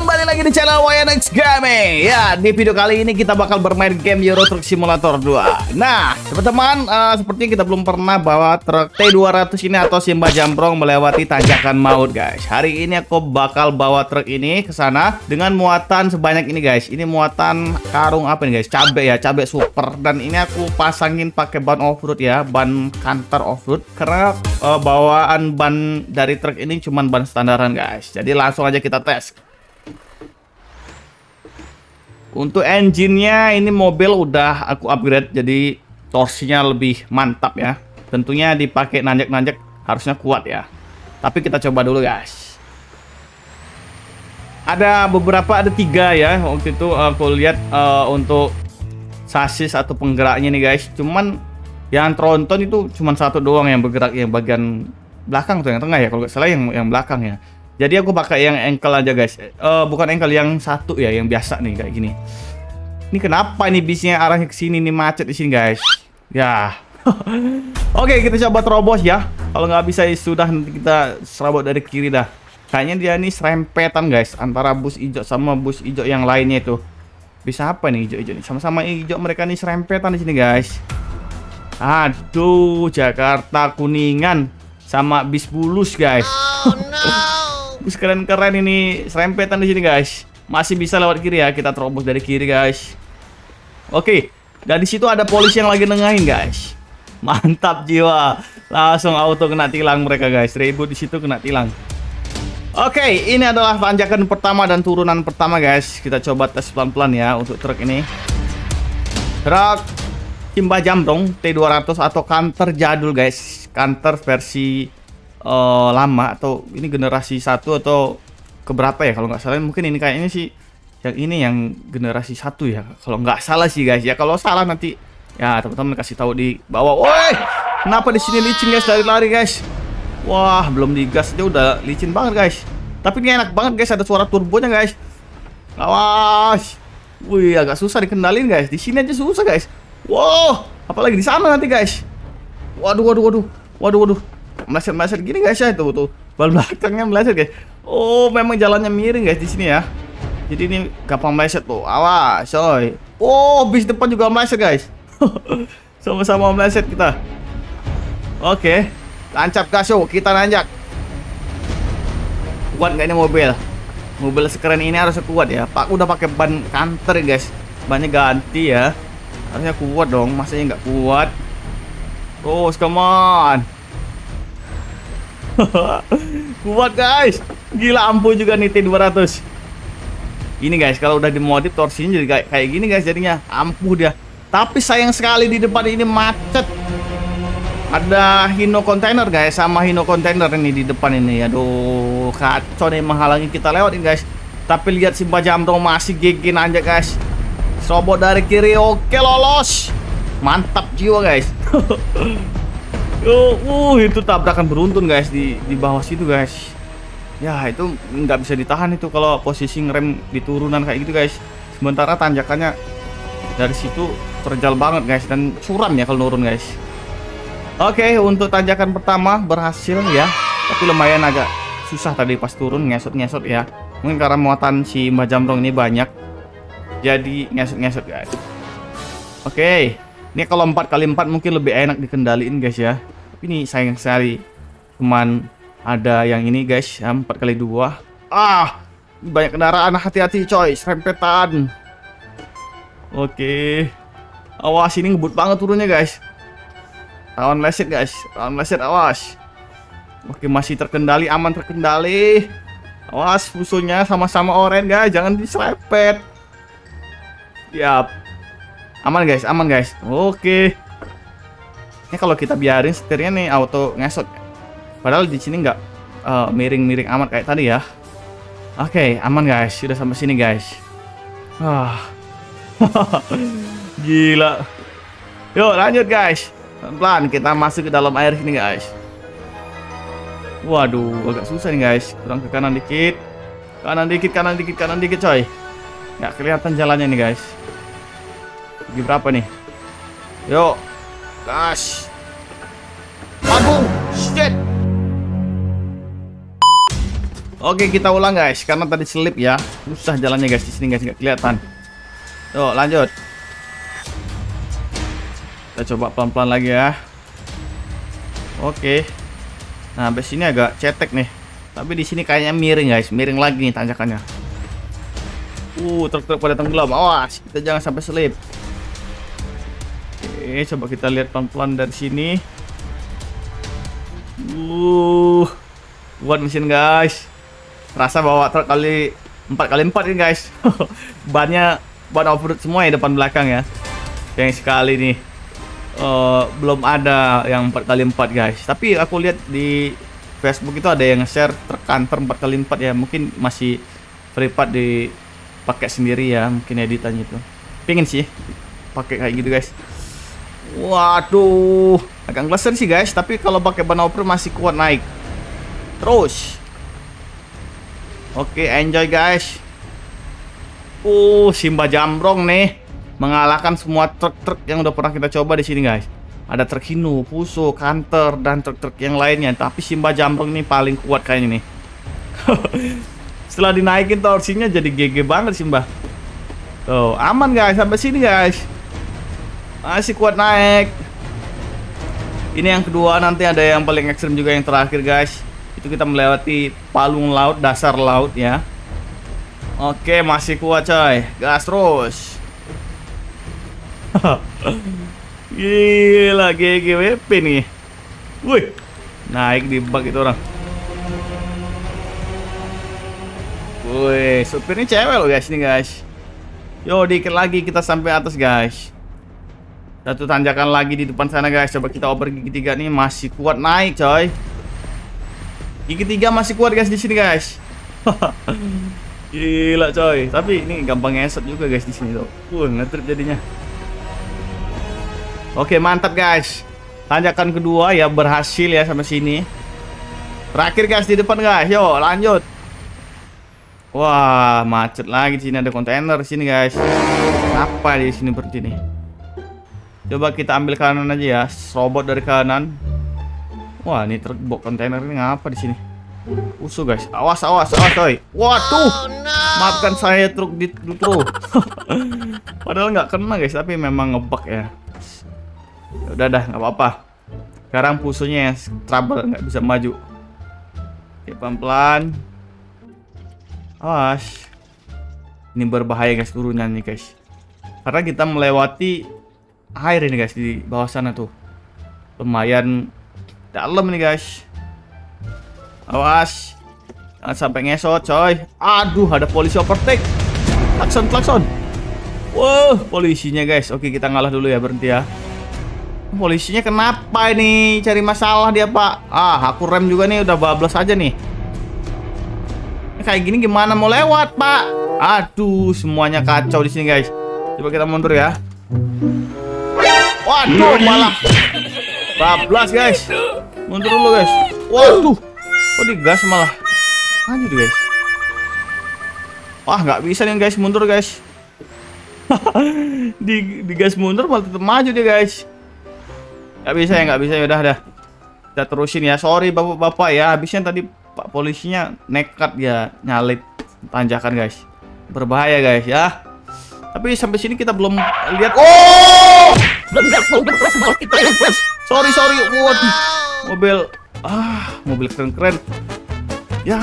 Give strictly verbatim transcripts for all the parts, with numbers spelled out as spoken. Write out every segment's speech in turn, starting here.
kembali lagi di channel Y N X Gaming. Ya, di video kali ini kita bakal bermain game Euro Truck Simulator dua. Nah, teman-teman, uh, sepertinya kita belum pernah bawa truk T dua ratus ini atau Simba Jambrong melewati tanjakan maut, guys. Hari ini aku bakal bawa truk ini ke sana dengan muatan sebanyak ini, guys. Ini muatan karung apa nih, guys? Cabe ya, cabe super. Dan ini aku pasangin pakai ban off-road ya, ban kantor off-road. Karena uh, bawaan ban dari truk ini cuman ban standaran, guys. Jadi langsung aja kita tes. Untuk engine-nya ini mobil udah aku upgrade, jadi torsinya lebih mantap ya. Tentunya dipakai nanjak-nanjak harusnya kuat ya. Tapi kita coba dulu, guys. Ada beberapa, ada tiga ya. Waktu itu aku lihat uh, untuk sasis atau penggeraknya nih, guys. Cuman yang tronton itu cuman satu doang yang bergerak, yang bagian belakang tuh, yang tengah ya. Kalau nggak salah yang yang belakang ya. Jadi aku pakai yang ankle aja, guys. Uh, bukan ankle, yang satu ya, yang biasa nih kayak gini. Ini kenapa ini bisnya arahnya ke sini nih, macet di sini, guys. Ya. Oke, kita coba terobos ya. Kalau nggak bisa ya sudah, nanti kita serobot dari kiri dah. Kayaknya dia ini serempetan, guys, antara bus hijau sama bus hijau yang lainnya itu. Bisa apa nih hijau-hijau nih? Sama-sama hijau, mereka nih serempetan di sini, guys. Aduh, Jakarta Kuningan sama bis Bulus, guys. Oh, no. Bus keren-keren ini serempetan di sini, guys. Masih bisa lewat kiri ya, kita terobos dari kiri, guys. Oke, dan di situ ada polisi yang lagi nengahin, guys. Mantap jiwa. Langsung auto kena tilang mereka, guys. Ribut di situ kena tilang. Oke, ini adalah tanjakan pertama dan turunan pertama, guys. Kita coba tes pelan-pelan ya untuk truk ini. Truk Simba Jambrong T dua ratus atau kantor jadul, guys. Kantor versi Uh, lama, atau ini generasi satu atau keberapa ya kalau nggak salah. Mungkin ini kayaknya sih yang ini yang generasi satu ya kalau nggak salah sih, guys ya. Kalau salah nanti ya teman-teman kasih tahu di bawah. Woi, kenapa di sini licin, guys, lari-lari, guys. Wah, belum digas aja udah licin banget, guys. Tapi ini enak banget, guys, ada suara turbonya, guys. Awas. Wih, agak susah dikendalin, guys. Di sini aja susah, guys. Wow, apalagi di sana nanti, guys. Waduh, waduh, waduh. Waduh, waduh. Meleset-meleset gini, guys ya, tuh tuh ban belakangnya meleset, guys. Oh, memang jalannya miring, guys, di sini ya. Jadi ini gampang meleset tuh. Awas, coy. Oh, bis depan juga meleset, guys. Sama-sama meleset kita. Oke, tancap gas yuk, kita nanjak. Kuat nggak ini mobil? Mobil sekeren ini harusnya kuat ya. Pak udah pakai ban kanter, guys. Bannya ganti ya. Harusnya kuat dong, masanya nggak kuat. Terus, come on. Kuat, guys. Gila, ampuh juga nih T dua ratus. Ini, guys, kalau udah dimodif torsinya jadi kayak, kayak gini, guys. Jadinya ampuh dia. Tapi sayang sekali di depan ini macet. Ada Hino Container, guys, sama Hino Container ini di depan ini. Aduh, kacau nih menghalangi kita lewat ini, guys. Tapi lihat Simba Jambrong masih gigi nanjak, guys. Serobot dari kiri. Oke, lolos. Mantap jiwa, guys. Oh, uh, itu tabrakan beruntun, guys, di di bawah situ, guys. Ya, itu nggak bisa ditahan itu kalau posisi ngerem di turunan kayak gitu, guys. Sementara tanjakannya dari situ terjal banget, guys, dan curam ya kalau nurun, guys. Oke, untuk tanjakan pertama berhasil ya. Tapi lumayan agak susah tadi pas turun, ngesot-ngesot ya. Mungkin karena muatan si Mbak Jambrong ini banyak, jadi ngesot-ngesot, guys. Oke. Ini kalau empat kali empat mungkin lebih enak dikendaliin, guys ya. Tapi ini sayang sekali cuman ada yang ini, guys, ya, empat kali dua. Ah, banyak kendaraan, hati-hati, coy, serempetan. Oke. Awas, ini ngebut banget turunnya, guys. Rawan meleset, guys. Rawan meleset, awas. Oke, masih terkendali, aman terkendali. Awas, musuhnya sama-sama oren, guys. Jangan diserempet. Yap. Aman, guys, aman, guys. Oke. Ini kalau kita biarin setirnya nih auto ngesot. Padahal di sini nggak miring-miring uh, amat kayak tadi ya. Oke, aman, guys. Sudah sampai sini, guys. Ah. Gila. Yuk, lanjut, guys. Pelan-pelan kita masuk ke dalam air sini, guys. Waduh, agak susah nih, guys. Kurang ke kanan dikit. Kanan dikit, kanan dikit, kanan dikit, coy. Nggak kelihatan jalannya nih, guys. Lagi berapa nih? Yuk, gas. Aduh, shit. Oke, kita ulang guys, karena tadi selip ya. Susah jalannya guys di sini guys, nggak kelihatan. Yuk, lanjut. Kita coba pelan-pelan lagi ya. Oke. Nah, habis sini agak cetek nih. Tapi di sini kayaknya miring guys, miring lagi nih tanjakannya. Uh, truk-truk pada tenggelam. Awas, kita jangan sampai selip. Oke, coba kita lihat pelan-pelan dari sini. Uh, buat mesin guys. Rasa bawa truk kali empat kali empat ini guys. Bannya ban off-road semua ya, depan belakang ya. Sayang sekali nih. Uh, belum ada yang empat kali empat guys. Tapi aku lihat di Facebook itu ada yang nge-share truk kantor empat kali empat ya. Mungkin masih free part dipakai sendiri ya, mungkin editannya itu. Pengen sih pakai kayak gitu guys. Waduh, agak ngeleser sih guys, tapi kalau pakai ban off-road masih kuat naik. Terus. Oke, enjoy guys. Uh, Simba Jamrong nih mengalahkan semua truk-truk yang udah pernah kita coba di sini guys. Ada truk Hino, Fuso, Canter, dan truk-truk yang lainnya. Tapi Simba Jamrong ini paling kuat kayaknya nih. Setelah dinaikin torsinya jadi G G banget Simba. Tuh, aman guys sampai sini guys. Masih kuat naik. Ini yang kedua, nanti ada yang paling ekstrim juga yang terakhir guys. Itu kita melewati palung laut, dasar laut ya. Oke, masih kuat coy. Gas terus. Gila, G G W P nih. Wih, naik di bak itu orang. Wih, supirnya cewek loh guys ini guys. Yo, dikit lagi kita sampai atas guys. Satu tanjakan lagi di depan sana guys. Coba kita oper gigi tiga nih, masih kuat naik coy. Gigi tiga masih kuat guys di sini guys. Gila coy. Tapi ini gampang ngeset juga guys di sini tuh. Wah, ngetrip jadinya. Oke, mantap guys. Tanjakan kedua ya berhasil ya sampai sini. Terakhir guys di depan guys. Yo, lanjut. Wah, macet lagi di sini, ada kontainer di sini guys. Apa di sini berhenti nih? Coba kita ambil kanan aja ya. Serobot dari kanan. Wah, ini truk bok kontainer ini ngapa di sini? Usuh guys. Awas, awas, awas coy. Waduh. Oh, no. Maafkan saya truk di truk. Padahal nggak kena guys, tapi memang ngebug ya. Udah dah, nggak apa-apa. Sekarang pusuhnya yang trouble, nggak bisa maju. Oke, pelan-pelan. Awas. Ini berbahaya guys turunan nih guys. Karena kita melewati air ini guys di bawah sana tuh. Lumayan dalam nih guys. Awas. Jangan sampai ngesot coy. Aduh, ada polisi overtake. Klakson, klakson. Wow, polisinya guys. Oke, kita ngalah dulu ya, berhenti ya. Polisinya kenapa ini? Cari masalah dia pak. Ah, aku rem juga nih, udah bablas aja nih. Ini kayak gini gimana mau lewat pak? Aduh, semuanya kacau di sini guys. Coba kita mundur ya. Waduh, malah bablas guys. Mundur dulu guys. Waduh, kok digas malah maju deh guys. Wah, nggak bisa nih guys, mundur guys. di, di gas mundur malah tetap maju dia guys. Nggak bisa ya, nggak bisa ya, udah dah. Kita terusin ya. Sorry bapak-bapak ya. Habisnya tadi pak polisinya nekat ya nyalip tanjakan guys. Berbahaya guys ya. Tapi sampai sini kita belum lihat. Oh! Sorry sorry. Waduh. Mobil ah, mobil keren-keren. Ya.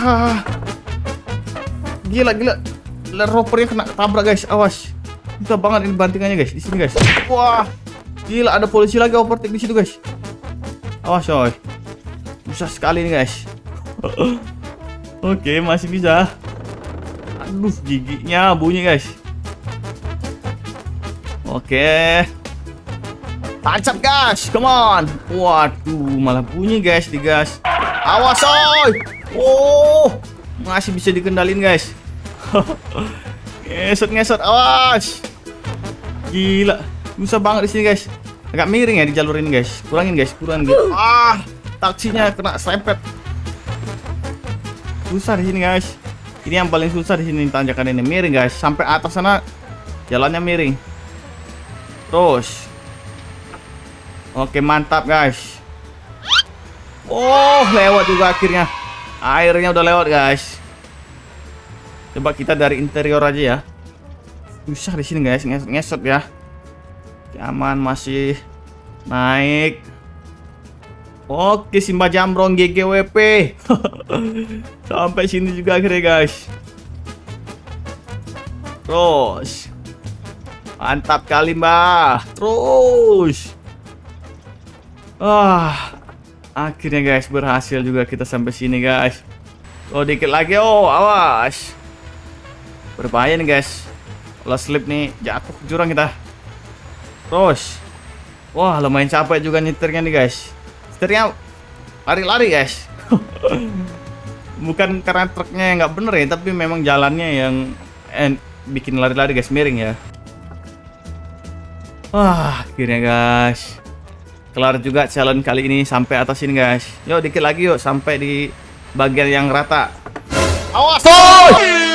Gila gila. Land Rovernya kena tabrak guys. Awas. Bisa banget ini bantingannya guys di sini guys. Wah. Gila, ada polisi lagi overtake di situ guys. Awas coy. Susah sekali nih guys. Oke, masih bisa. Aduh, giginya bunyi guys. Oke. Tancap gas, come on. Waduh, malah bunyi guys di gas. Awas coy. Oh, masih bisa dikendalin guys. Ngesot-ngesot, awas. Gila. Susah banget di sini guys. Agak miring ya di jalur ini guys. Kurangin guys, kurangin. Ah, taksinya kena serempet. Susah di sini guys. Ini yang paling susah di sini tanjakan ini, miring guys. Sampai atas sana jalannya miring. Terus. Oke, mantap guys. Oh, lewat juga akhirnya. Airnya udah lewat guys. Coba kita dari interior aja ya. Susah di sini guys, nges ngesot ya. Aman, masih naik. Oke, Simba Jamrong G G W P. Sampai sini juga akhirnya guys. Terus. Mantap kali mbak. Terus. Ah, akhirnya guys berhasil juga kita sampai sini guys. Oh, dikit lagi. Oh, awas. Berbahaya nih guys. Kalau slip nih jatuh ke jurang kita. Terus. Wah, lumayan capek juga nyetirnya nih guys. Setirnya lari-lari guys. Bukan karena truknya yang nggak bener ya, tapi memang jalannya yang eh, bikin lari-lari guys, miring ya. Wah, akhirnya guys kelar juga challenge kali ini sampai atas ini guys. Yuk dikit lagi yuk sampai di bagian yang rata. Awas! Oh!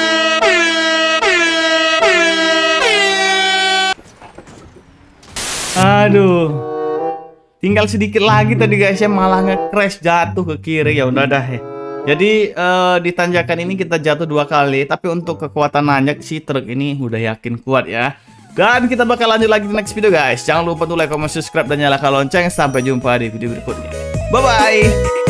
Aduh. Tinggal sedikit lagi tadi guys ya, malah nge-crash jatuh ke kiri. Ya udah dah ya. Jadi uh, di tanjakan ini kita jatuh dua kali, tapi untuk kekuatan nanjak si truk ini udah yakin kuat ya. Dan kita bakal lanjut lagi di next video guys. Jangan lupa tuh like, comment, subscribe dan nyalakan lonceng. Sampai jumpa di video berikutnya. Bye bye.